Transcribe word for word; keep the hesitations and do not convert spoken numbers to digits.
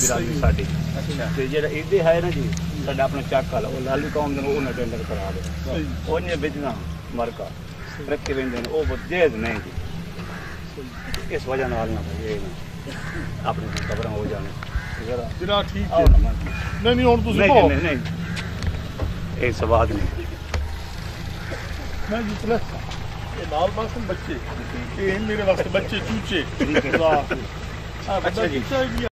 बिरादरी साडी ते जेड़ा इदे है ना जी साडा अपना चक वाला वो लाली कौम दे उन्हें टेंडर करा दे ओने बेचना मरका रखे वेंदे ने ओ जेज नहीं जी इस वजह नाल ना ये अपनी खबरां हो जाने जरा जरा ठीक है नहीं नहीं हुन तुसी नहीं नहीं नहीं ए सवाद नहीं मैं जितने ये नाल बस बच्चे ये मेरे वास्ते बच्चे चूचे अच्छा जी।